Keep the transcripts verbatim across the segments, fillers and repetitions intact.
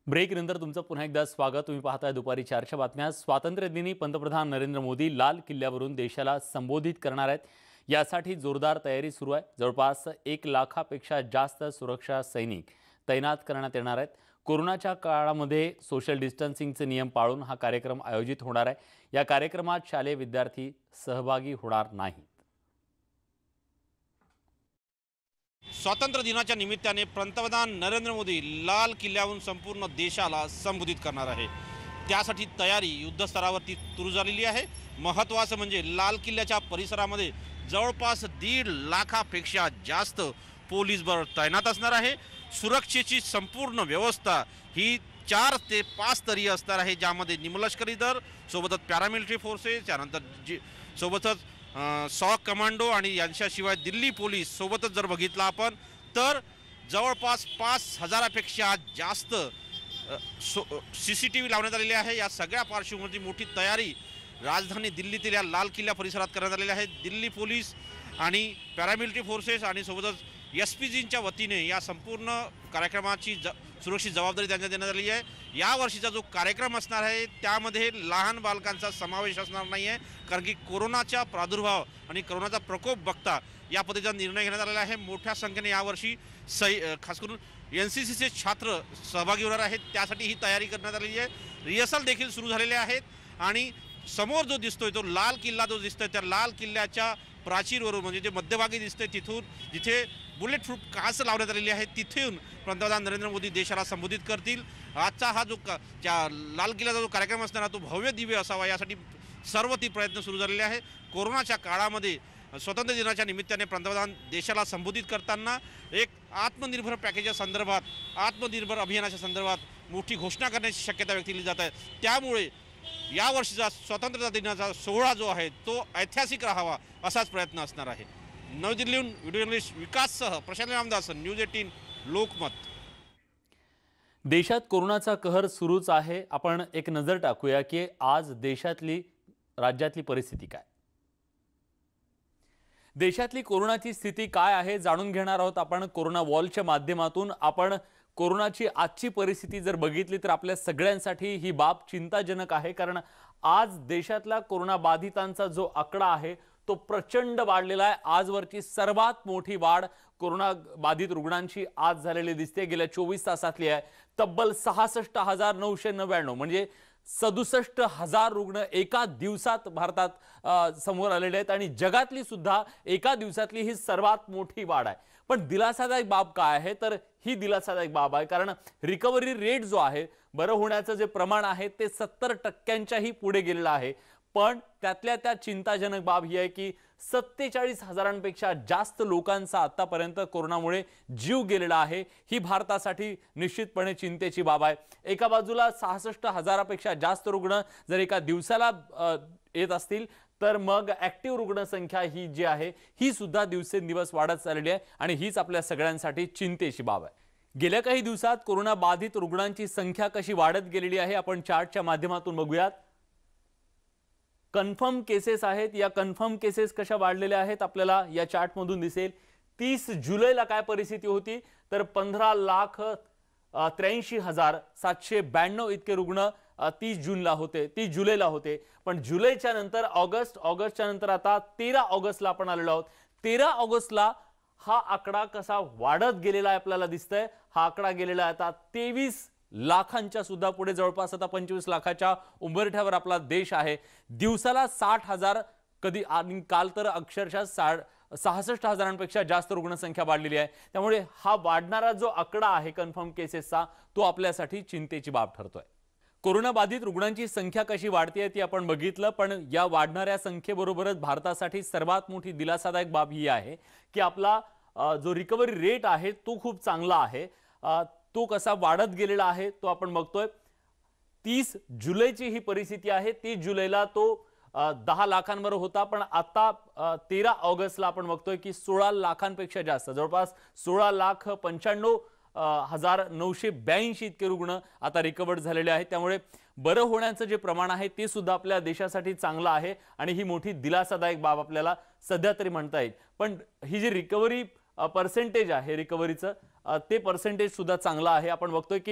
Break नंतर तुमचं पुन्हा एकदा स्वागत। तुम्ही पाहताय दुपारी चारच्या बातम्या। स्वातंत्र्य दिनी पंतप्रधान नरेंद्र मोदी लाल किल्ल्यावरून देशाला संबोधित करणार आहेत। यासाठी जोरदार तयारी सुरू आहे। जवळपास एक लाखापेक्षा जास्त सुरक्षा सैनिक तैनात करण्यात येणार आहेत। कोरोनाच्या काळामध्ये सोशल डिस्टन्सिंगचे नियम पाळून हा कार्यक्रम आयोजित होणार आहे। या कार्यक्रमात शालेय विद्यार्थी सहभागी होणार नाहीत। स्वातंत्र्य दिनाच्या निमित्ताने पंतप्रधान नरेंद्र मोदी लाल किल्ल्यावरून संपूर्ण देशाला संबोधित करणार आहे। त्यासाठी तयारी युद्धस्तरावरती सुरू झालेली आहे। महत्त्वाचं म्हणजे लाल किल्ल्याच्या परिसरामध्ये जवळपास दीड लाखापेक्षा जास्त पोलीस बळ तैनात असणार आहे। सुरक्षेची संपूर्ण व्यवस्था ही चार ते पाच स्तरीय असणार आहे, ज्यामध्ये निमलष्करी दल सोबतच पॅरामिलिटरी फोर्सेस, त्यानंतर जी सोबतच सॉक कमांडो आणि यांच्याशिवाय दिल्ली पोलीस सोबतच जर बघितलं आपण तर जवळपास पाच हजारापेक्षा जास्त सी सी टी व्ही लावण्यात आलेली आहे। या सगळ्या पार्श्वभूमीवरती मोठी तयारी राजधानी दिल्लीतील या लाल किल्ला परिसरात करण्यात आलेली आहे। दिल्ली पोलीस आणि पॅरामिलिटरी फोर्सेस आणि सोबतच एस पी जींच्या वतीने या संपूर्ण कार्यक्रमाची ज सुरक्षित जबाबदारी त्यांना देण्यात आली आहे। या वर्षीचा जो कार्यक्रम असणार आहे त्यामध्ये लहान बालकांचा समावेश असणार नाही आहे, कारण की कोरोनाचा प्रादुर्भाव आणि कोरोनाचा प्रकोप बघता या पद्धतीचा निर्णय घेण्यात आलेला आहे। मोठ्या संख्येने यावर्षी सै खास करून एन सी सीचे छात्र सहभागी होणार आहेत। त्यासाठी ही तयारी करण्यात आलेली आहे। रिहर्सल देखील सुरू झालेले आहेत आणि समोर जो दिसतोय तो लाल किल्ला जो दिसतोय त्या लाल किल्ल्याच्या प्राचीरवरून म्हणजे जे मध्यभागी दिसते तिथून जिथे बुलेट प्रूफ काच लावण्यात आलेली आहे तिथून पंतप्रधान नरेंद्र मोदी देशाला संबोधित करतील। आजचा हा जो त्या लाल किल्ल्याचा जो कार्यक्रम असणार तो भव्य दिव्य असावा यासाठी सर्व ती प्रयत्न सुरू झालेले आहे। कोरोनाच्या काळामध्ये स्वातंत्र्य दिनाच्या निमित्ताने पंतप्रधान देशाला संबोधित करताना एक आत्मनिर्भर पॅकेजच्या संदर्भात आत्मनिर्भर अभियानाच्या संदर्भात मोठी घोषणा करण्याची शक्यता व्यक्त केली जात आहे। त्यामुळे या वर्षीचा स्वातंत्र्य दिनाचा सोहळा जो आहे तो ऐतिहासिक राहावा असाच प्रयत्न असणार आहे। नवी दिल्लीहून व्हिडिओ जर्नलिस्ट विकाससह प्रशांत रामदास, न्यूज अठरा लोकमत। देशात कोरोनाचा कहर सुरूच आहे। आपण एक नजर टाकूया की आज देशातली राज्यातली परिस्थिती काय, देशातली कोरोनाची स्थिती काय आहे जाणून घेणार आहोत आपण कोरोना वॉलच्या माध्यमातून। आपण कोरोनाची आजची परिस्थिती जर बघितली तर आपल्या सगळ्यांसाठी ही बाब चिंताजनक आहे, कारण आज देशातला कोरोना बाधितांचा जो आकडा आहे तो प्रचंड वाढलेला आहे। आजवरची सर्वात मोठी वाढ कोरोना बाधित रुग्णांची आज झालेली दिसते। गेल्या चोवीस तासातली आहे। तब्बल सहासष्ट हजार नऊशे नव्याण्णव म्हणजे सदुसष्ट हजार रुग्ण एका दिवसात भारतात समोर आलेले आहेत आणि जगातली सुद्धा एका दिवसातली ही सर्वात मोठी वाढ आहे। पण दिलासादायक बाब काय आहे तर ही दिलासादायक बाब आहे, कारण रिकव्हरी रेट जो आहे, बरं होण्याचं जे प्रमाण आहे ते सत्तर टक्क्यांच्याही पुढे गेलेलं आहे। पण त्यातल्या त्या चिंताजनक बाब ही आहे की सत्तेचाळीस हजारांपेक्षा जास्त लोकांचा आतापर्यंत कोरोनामुळे जीव गेलेला आहे। ही भारतासाठी निश्चितपणे चिंतेची बाब आहे। एका बाजूला सहासष्ट हजारापेक्षा जास्त रुग्ण जर एका दिवसाला येत असतील तर मग ऍक्टिव्ह रुग्णसंख्या ही जी आहे ही सुद्धा दिवसेंदिवस वाढत चाललेली आहे आणि हीच आपल्या सगळ्यांसाठी चिंतेची बाब आहे। गेल्या काही दिवसात कोरोना बाधित रुग्णांची संख्या कशी वाढत गेलेली आहे आपण चार्टच्या माध्यमातून बघूयात। कन्फर्म केसेस आहेत, या कन्फर्म केसेस कशा वाढलेल्या आहेत आपल्याला या चार्ट मधून दिसेल। तीस जुलैला काय परिस्थिती होती तर पंधरा लाख त्र्याऐंशी हजार सातशे ब्याण्णव इतके रुग्ण तीस जूनला होते, तीस जुलैला होते। पण जुलैच्या नंतर ऑगस्ट, ऑगस्टच्या नंतर आता तेरा ऑगस्टला आपण आलेलो आहोत। तेरा ऑगस्टला हा आकडा कसा वाढत गेलेला आहे आपल्याला दिसतंय। हा आकडा गेलेला आहे आता तेवीस लाखांच्या सुद्धा पुढे, जवळपास आता पंचवीस लाखाच्या उंबरठ्यावर आपला देश आहे। दिवसाला साठ हजार कधी आणि काल तर अक्षरशः साठ सहासष्ट हजारांपेक्षा जास्त रुग्णसंख्या वाढलेली आहे। त्यामुळे हा वाढणारा जो आकडा आहे कन्फर्म केसेसचा तो आपल्यासाठी चिंतेची बाब ठरतोय। कोरोना बाधित रुग्णांची संख्या कशी वाढते ती आपण बघितलं, पण या वाढणाऱ्या संख्येबरोबरच भारतासाठी सर्वात मोठी दिलासादायक बाब ही आहे की आपला जो रिकव्हरी रेट आहे तो खूप चांगला आहे। तो कसा वाढत गेलेला आहे तो आपण बघतोय। तीस जुलैची ही परिस्थिती आहे। तीस जुलैला तो दहा लाखांवर होता, पण आता तेरा ऑगस्टला आपण बघतोय की सोळा लाखांपेक्षा जास्त, जवळपास सोळा लाख पंच्याण्णव हजार नऊशे ब्याऐंशी इतके रुग्ण आता रिकवर्ड झालेले आहेत। त्यामुळे बरं होण्याचं जे प्रमाण आहे ते सुद्धा आपल्या देशासाठी चांगलं आहे आणि ही मोठी दिलासादायक बाब आपल्याला सध्या तरी म्हणता येईल। पण ही जी रिकव्हरी पर्सेंटेज आहे रिकव्हरीचं ते पर्सेंटेज सुद्धा चांगला आहे। आपण बघतोय की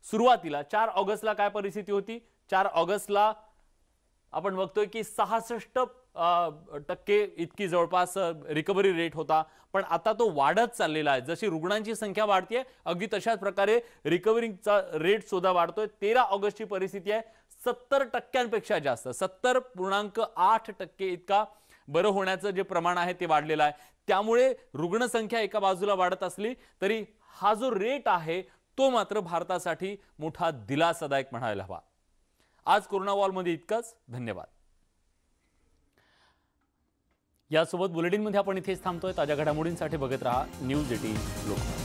सुरुवातीला चार ऑगस्टला काय परिस्थिती होती? चार ऑगस्टला आपण बघतोय की सहासष्ट टक्के इतकी जवळपास रिकव्हरी रेट होता, पण आता तो वाढत चाललेला आहे. जशी रुग्णांची संख्या वाढते अगदी तशाच प्रकारे रिकव्हरीचा रेट सुद्धा वाढतोय. तेरा ऑगस्टची परिस्थिती आहे सत्तर टक्क्यांपेक्षा जास्त, सत्तर पूर्णांक आठ टक्के इतका बरं होण्याचं जे प्रमाण आहे ते वाढलेलं आहे. त्यामुळे रुग्णसंख्या एका बाजूला वाढत असली तरी हा जो रेट आहे तो मात्र भारतासाठी मोठा दिलासादायक म्हणायला हवा. आज कोरोना वॉलमध्ये इतकंच. धन्यवाद. यासोबत बुलेटिनमध्ये आपण इथेच थांबतोय. ताज्या घडामोडींसाठी बघत रहा न्यूज एटीन लोकमत.